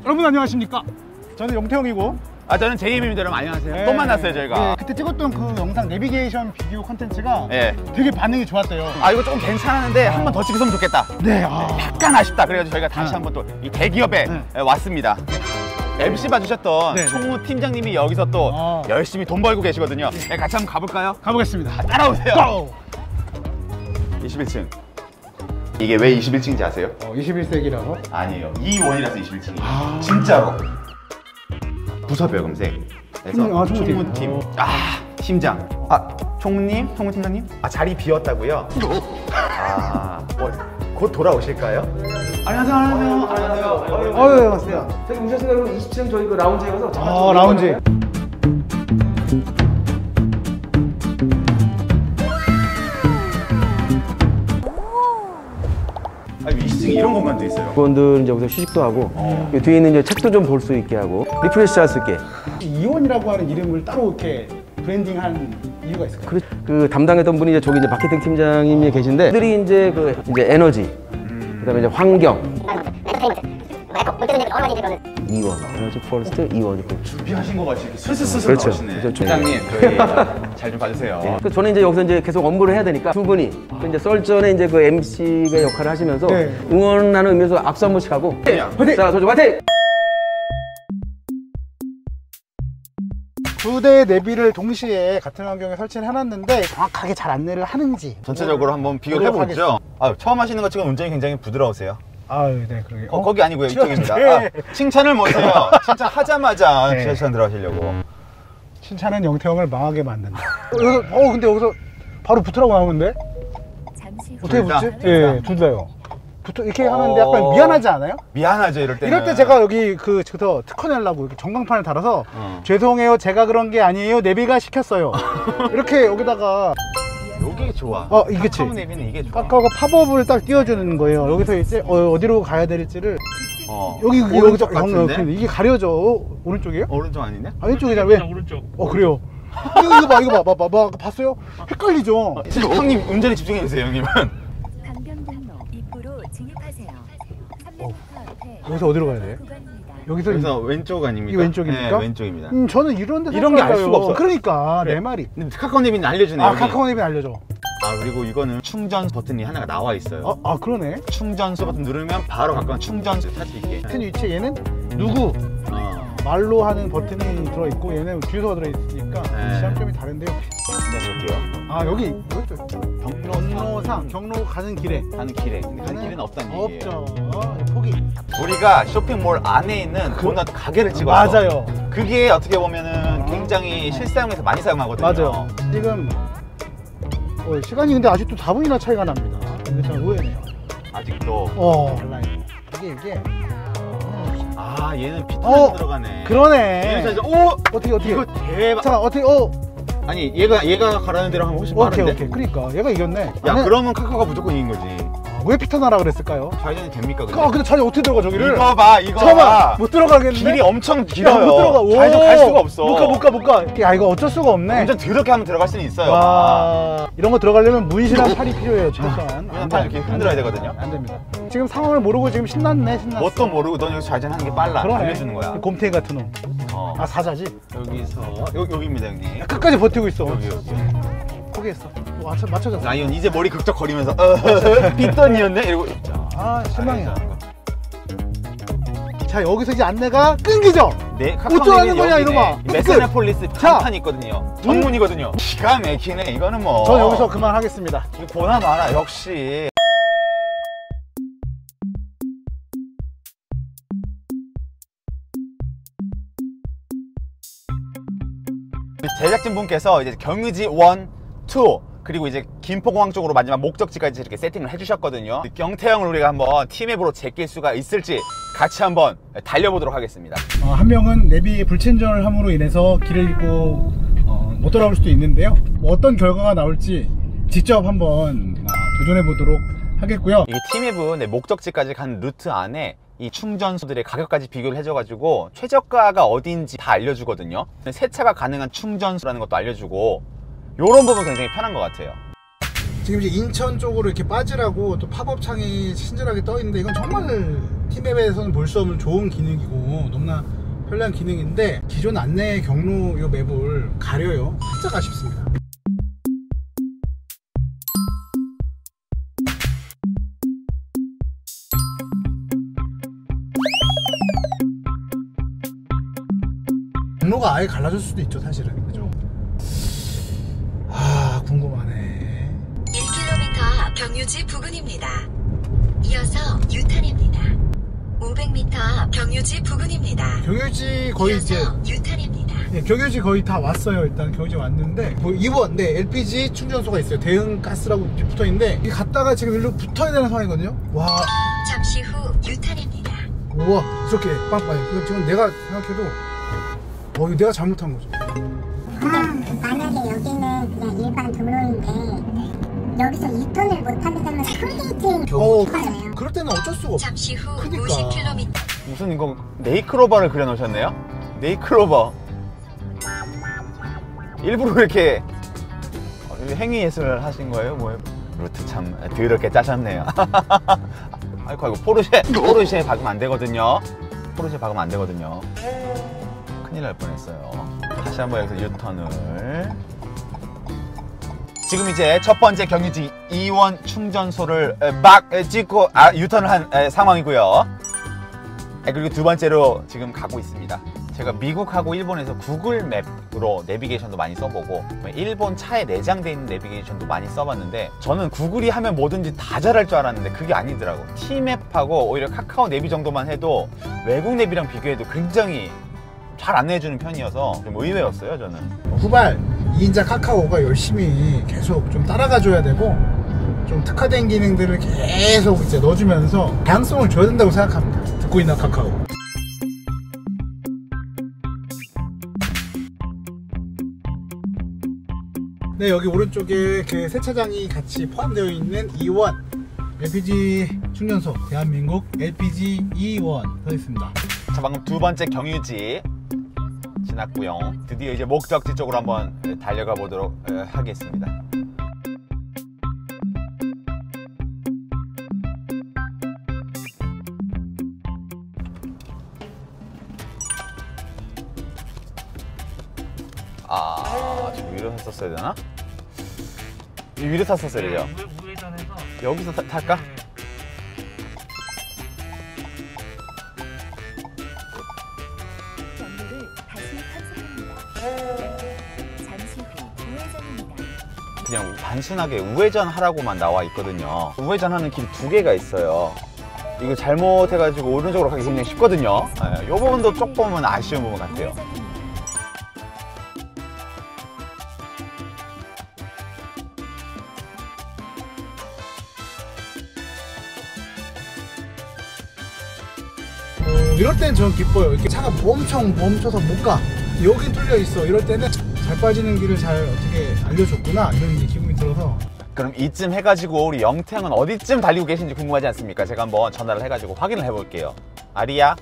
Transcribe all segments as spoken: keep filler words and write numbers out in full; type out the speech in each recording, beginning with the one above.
여러분 안녕하십니까? 저는 용태형이고 아 저는 제이엠입니다. 여러분 안녕하세요. 네. 또 만났어요 저희가. 네, 그때 찍었던 그 영상 내비게이션 비디오 콘텐츠가 네. 되게 반응이 좋았대요. 아 이거 조금 괜찮았는데 한 번 더 찍었으면 좋겠다. 네. 아. 약간 아쉽다. 그래가지고 저희가 다시 네. 한번 또 이 대기업에 네. 왔습니다. 엠씨 봐주셨던 네, 네. 총무 팀장님이 여기서 또 아. 열심히 돈 벌고 계시거든요. 네, 같이 한번 가볼까요? 가보겠습니다. 따라오세요. 고! 이십일 층. 이게 왜 이십일 층인지 아세요? 어, 이십일 세기라서? 아니에요. 이원이라서 이십일 층이에요. 아. 진짜로. 부서별 검색. 그래서 총무, 아, 총무팀. 총무팀. 어. 아 팀장. 아 총무님, 총무팀장님. 아 자리 비었다고요? 아, 뭐, 곧 돌아오실까요? 안녕하세요, 안녕하세요, 안녕하세요. 어유 반갑습니다. 저기 오셨으니까 그럼 이십 층 저희 그 라운지에 가서 잠깐 아 라운지. 아니 이십 층에 이런 공간도 있어요. 직원들 이제 여기서 휴식도 하고 어. 그 뒤에 있는 이제 책도 좀 볼 수 있게 하고 리프레시 할 수 있게. 이원이라고 하는 이름을 따로 이렇게 브랜딩한 이유가 있을까요? 그, 그 담당했던 분이 이제 저기 이제 마케팅 팀장님이 계신데 그들이 이제 그 이제 에너지, 음. 그다음에 이제 환경. 이원, 에너지 포레스트 이원. 준비하신 거 같이 이렇게 슬슬슬슬 그렇죠. 나오시네. 그렇죠. 팀장님 저희 잘 좀 봐주세요. 네. 그래서 저는 이제 여기서 이제 계속 업무를 해야 되니까 두 분이 그 이제 썰전에 이제 그 엠씨가 역할을 하시면서 네. 응원하는 의미에서 악수 한 번씩 하고. 화이팅! 자, 저쪽 화이팅! 두 대의 내비를 동시에 같은 환경에 설치를 해놨는데 정확하게 잘 안내를 하는지 전체적으로 한번 비교를 해보죠. 아, 처음 하시는 것 지금 운전이 굉장히 부드러우세요. 아유 네 그러게. 어, 거기 아니고요, 이쪽입니다. 네. 아, 칭찬을 못해요. 칭찬하자마자 네. 지하철 들어가시려고. 칭찬은 영태형을 망하게 만든다. 어, 여기서, 어 근데 여기서 바로 붙으라고 나오는데? 어떻게 둘 다? 붙지? 둘 예, 다? 둘 다요. 붙어 이렇게 어. 하는데 약간 미안하지 않아요? 미안하죠, 이럴 때는. 이럴 때 제가 여기 그 저기서 특허 내려고 이렇게 전광판을 달아서 어. 죄송해요 제가 그런 게 아니에요 내비가 시켰어요. 이렇게 여기다가 요게 좋아. 어, 이게지. 카카오 내비는 이게 좋아. 카카오가 팝업을 딱 띄워주는 거예요. 여기서 이제 어, 어디로 가야 될지를 어. 여기 여기 오른쪽 형, 같은데? 근데 이게 가려져. 어, 오른쪽이에요? 오른쪽 아니냐? 아 왼쪽이잖아 왜? 오른쪽. 어 그래요. 이거, 이거 봐 이거 봐 봐 봐 봤어요? 헷갈리죠. 형님 운전에 집중해 주세요, 형님은. 강변북로 입구로 진입하세요. 삼백 미터 앞에 여기서 어디로 가야 돼? 구간입니다. 여기서 그래서 왼쪽 아닙니까? 이 왼쪽입니까? 네, 왼쪽입니다. 음 저는 이런 데서 이런 게 알 헷갈려요. 수가 없어. 그러니까 그래. 내 말이. 근데 카카오 내비는 알려주네요. 아 여기. 카카오 내비 알려줘. 아 그리고 이거는 충전 버튼이 하나가 나와 있어요. 아, 아 그러네. 충전소 버튼 누르면 바로 가까운 충전소 탈 수 있게. 버튼 위치에 얘는 누구 어. 말로 하는 버튼이 들어있고 얘는 주소가 들어있으니까 네. 지점점이 다른데요. 네, 볼게요. 아 여기 여기 경로상 경로 가는 길에 가는 길에. 근데 가는 길은 없다는 얘기예요. 없죠. 포기. 우리가 쇼핑몰 안에 있는 도넛 가게를 찍었어. 맞아요. 그게 어떻게 보면은 굉장히 실사용에서 많이 사용하거든요. 맞아요. 지금 어, 시간이 근데 아직도 사 분이나 차이가 납니다. 이거 참 의외네요. 아직도. 어 달라요. 이게 이게 아 얘는 피터가 어, 들어가네. 그러네. 얘는 진짜 오 어떻게 어떻게 이거 대박. 잠깐 어떻게 어 아니 얘가 얘가 가라는 대로 하면 훨씬 오케이 빠른데. 오케이 그러니까 얘가 이겼네. 야 나는- 그러면 카카오가 무조건 이긴 거지. 왜 피터나라 그랬을까요? 좌회전이 됩니까? 근데? 아 근데 차라리 어떻게 들어가 저기를? 이거 봐 이거 잠깐만 봐. 못 들어가겠는데? 길이 엄청 야, 길어요. 못 들어가. 오. 좌회전 갈 수가 없어. 못 가 못 가 못 가. 야 이거 어쩔 수가 없네. 완전 더럽게 하면 들어갈 수는 있어요. 와 이런 거 들어가려면 문신한 팔이 필요해요 최소한. 그냥 팔 이렇게 흔들어야 되거든요. 안 됩니다. 지금 상황을 모르고 지금 신났네 신났어. 뭣도 모르고 넌 여기서 좌회전하는 게 빨라. 그러네. 알려주는 거야. 곰탱이 같은 놈. 어. 아 사자지. 여기서 여, 여기입니다 형님. 야, 끝까지 버티고 있어. 여기 여기. 포기했어. 뭐 맞춰 맞춰졌어. 라이언 이제 머리 극적거리면서 어, 빗던이었네 이러고. 아 실망이야. 자 여기서 이제 안내가 끊기죠. 네, 어쩌라는 거냐, 이놈아. 메세나폴리스 자. 간판이 있거든요. 전문이거든요. 기가 막히네. 이거는 뭐. 전 여기서 그만하겠습니다. 이거 보나 마나 역시. 제작진 분께서 이제 경유지 일, 이 그리고 이제 김포공항 쪽으로 마지막 목적지까지 이렇게 세팅을 해주셨거든요. 영태형을 우리가 한번 티맵으로 제낄 수가 있을지 같이 한번 달려보도록 하겠습니다. 어, 한 명은 내비 불친절을 함으로 인해서 길을 잃고 어, 못 돌아올 수도 있는데요. 뭐 어떤 결과가 나올지 직접 한번 어, 도전해 보도록 하겠고요. 이 티맵은 네, 목적지까지 간 루트 안에 이 충전소들의 가격까지 비교를 해줘가지고 최저가가 어딘지 다 알려주거든요. 세차가 가능한 충전소라는 것도 알려주고 요런 부분 굉장히 편한 것 같아요. 지금 이제 인천 쪽으로 이렇게 빠지라고 또 팝업 창이 친절하게 떠 있는데 이건 정말 T맵에서는 볼 수 없는 좋은 기능이고 너무나 편리한 기능인데 기존 안내 경로 요 맵을 가려요. 살짝 아쉽습니다. 경로가 아예 갈라질 수도 있죠, 사실은. 그죠? 아, 궁금하네. 일 킬로미터 앞 경유지 부근입니다. 이어서 유턴입니다. 오백 미터 앞 경유지 부근입니다. 경유지 거의 이제 이어서 유턴입니다. 네, 경유지 거의 다 왔어요. 일단 경유지 왔는데 뭐 이 번 네, 엘피지 충전소가 있어요. 대흥 가스라고 붙어있는데 이 갔다가 지금 일로 붙어야 되는 상황이거든요. 와, 잠시 후 유턴입니다. 우와, 이렇게 빵빵. 이거 지금 내가 생각해도 어, 이거 내가 잘못한 거죠. 그럼 만약에 여기는 그냥 일반 도로인데 여기서 유턴을 못하게 되면 톨게이트 어, 거예요. 그럴 때는 어쩔 수가 없어. 잠시 후 그니까. 오십 킬로미터. 무슨 이거 네이클로버를 그려놓으셨네요? 네이클로버. 일부러 이렇게 행위 예술을 하신 거예요? 뭐예요? 루트 참 더럽게 짜셨네요. 아이고, 아이고, 포르쉐, 포르쉐 박으면 안 되거든요. 포르쉐 박으면 안 되거든요. 큰일 날 뻔했어요. 다시 한번 여기서 유턴을. 지금 이제 첫 번째 경유지 이원 충전소를 막 찍고 아, 유턴을 한 에, 상황이고요. 그리고 두 번째로 지금 가고 있습니다. 제가 미국하고 일본에서 구글 맵으로 내비게이션도 많이 써보고 일본 차에 내장되어 있는 내비게이션도 많이 써봤는데 저는 구글이 하면 뭐든지 다 잘할 줄 알았는데 그게 아니더라고. T맵하고 오히려 카카오 내비 정도만 해도 외국 내비랑 비교해도 굉장히 잘 안내해주는 편이어서 좀 의외였어요, 저는. 후발 이 인자 카카오가 열심히 계속 좀 따라가줘야 되고 좀 특화된 기능들을 계속 이제 넣어주면서 다양성을 줘야 된다고 생각합니다. 듣고 있나 카카오. 네, 여기 오른쪽에 그 세차장이 같이 포함되어 있는 이원 엘피지 충전소 대한민국 엘피지 이원 서 있습니다. 자, 방금 두 번째 경유지 지났고요. 드디어 이제 목적지 쪽으로 한번 달려가 보도록 하겠습니다. 아, 저 위로 탔었어야 되나? 이 위로 탔었어야 되죠? 여기서 타, 탈까? 경로를 다시 탐색합니다. 잠시 후 우회전입니다. 그냥 단순하게 우회전 하라고만 나와 있거든요. 우회전 하는 길이 두 개가 있어요. 이거 잘못해가지고 오른쪽으로 가기 굉장히 쉽거든요. 네, 이 부분도 조금은 아쉬운 부분 같아요. 우회전입니다. 어, 이럴 때는 저는 기뻐요. 이렇게 차가 엄청 멈춰서 못 가. 여긴 뚫려 있어. 이럴 때는 잘 빠지는 길을 잘 어떻게 알려줬구나 이런 이제 기분이 들어서. 그럼 이쯤 해가지고 우리 영태형은 어디쯤 달리고 계신지 궁금하지 않습니까? 제가 한번 전화를 해가지고 확인을 해볼게요. 아리야,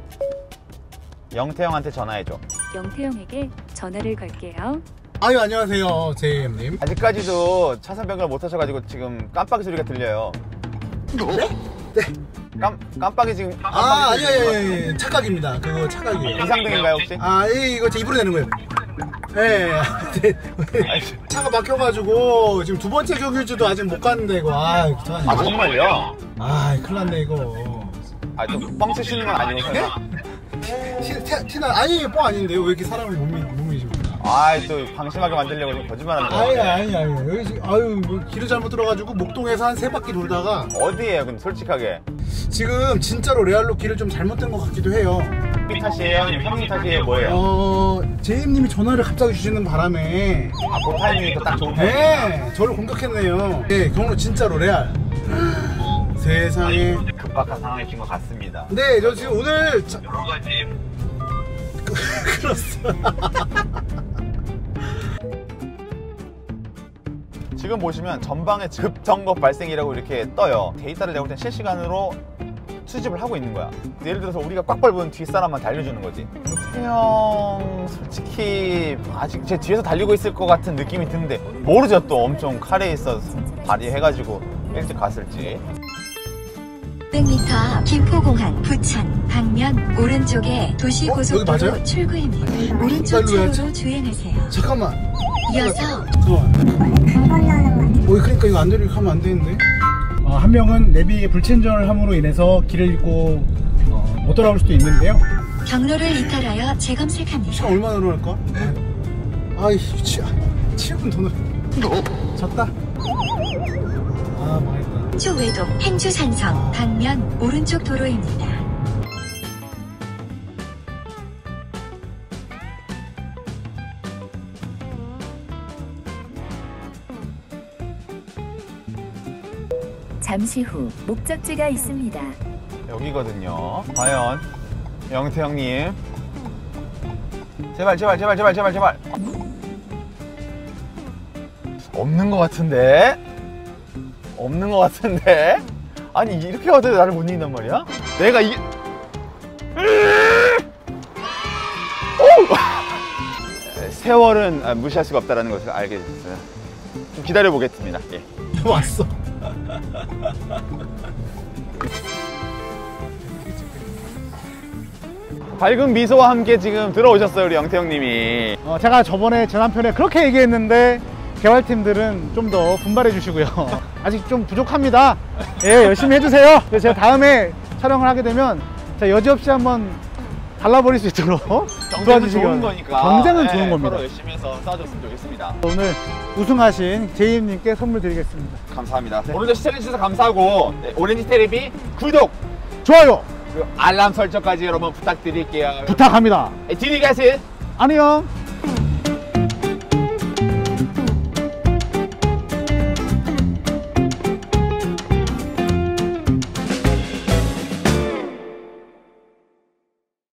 영태형한테 전화해줘. 영태형에게 전화를 걸게요. 아유, 안녕하세요, 제이엠님. 아직까지도 차선 변경을 못 하셔가지고 지금 깜빡이 소리가 들려요. 네? 네. 깜, 깜빡이 지금 아, 아니, 아니, 아니, 아니, 착각입니다. 그거 착각이에요. 이상등인가요 혹시? 아, 이거 제 입으로 내는 거예요. 예, 네. 차가 막혀가지고 지금 두 번째 경유지도 아직 못 갔는데 이거. 아, 아 정말요? 아, 큰일 났네 이거. 아 또 뻥 치시는 건 아니고 설마? 티, 티, 티나 아니 뻥 아닌데요? 왜 이렇게 사람을 못, 믿, 못 믿으십니까? 아이 또 방심하게 만들려고 지금 거짓말하는 아니 거예요. 아니 아니 여기 지금 아유 뭐 길을 잘못 들어가지고 목동에서 한 세 바퀴 돌다가 어디예요 근데 솔직하게? 지금 진짜로 레알로 길을 좀 잘못된 것 같기도 해요. 삐 탓이에요? 아니면 형님 탓이에요? 뭐예요? 어, 제이엠님이 전화를 갑자기 주시는 바람에 아, 그 타이밍이 또 딱 좋은 타이밍. 네, 저를 공격했네요. 네, 경로 진짜로 레알. 세상에. 급박한 상황이신 것 같습니다. 네, 저 지금 오늘 자... 여러 가지. 그렇습니다. 지금 보시면 전방에 급정거 발생이라고 이렇게 떠요. 데이터를 내가 볼 땐 실시간으로 수집을 하고 있는 거야. 예를 들어서 우리가 꽉 밟은 뒷사람한테 알려주는 거지. 태형 솔직히 아직 제 뒤에서 달리고 있을 것 같은 느낌이 드는데 모르죠. 또 엄청 카레에 있어서 발휘해가지고 일찍 갔을지. 육백 미터 김포공항 부천 방면 오른쪽에 도시고속도로 어, 여기 맞아요? 출구입니다. 오른쪽 차로로 주행하세요. 잠깐만. 이어서 잠깐만. 강 건너는 것 같아. 어, 그러니까 이거 안 되려 하면 안 되는데. 어, 한 명은 내비에 불친절을 함으로 인해서 길을 잃고 어, 못 돌아올 수도 있는데요. 경로를 이탈하여 재검색합니다. 시간 얼마나 걸릴까? 아이, 치, 칠 분 더 늘. 졌다. 아, 망했다. 행주 외동 행주 산성 방면 오른쪽 도로입니다. 잠시 후 목적지가 있습니다. 여기거든요. 과연 영태 형님 제발 제발 제발 제발 제발 제발 없는 것 같은데 없는 것 같은데 아니 이렇게 가도 나를 못 이긴단 말이야? 내가 이게 세월은 아, 무시할 수가 없다는 것을 알게 됐어요. 좀 기다려 보겠습니다. 예. 왔어. 밝은 미소와 함께 지금 들어오셨어요, 우리 영태 형님이. 어, 제가 저번에 제 남편에 그렇게 얘기했는데 개발팀들은 좀 더 분발해 주시고요. 아직 좀 부족합니다. 예, 열심히 해주세요. 그래서 제가 다음에 촬영을 하게 되면 제가 여지없이 한번 발라버릴 수 있도록 경쟁은 도와주시기 좋은 바랍니다. 거니까. 경쟁은 네, 좋은 겁니다. 서로 열심히 해서 싸워줬으면 좋겠습니다. 오늘 우승하신 제이님께 선물 드리겠습니다. 감사합니다. 오늘도 시청해주셔서 감사하고 네, 오렌지 테레비 구독, 좋아요 그리고 알람 설정까지 여러분 부탁드릴게요. 부탁합니다. 네, 디디 가스 안녕.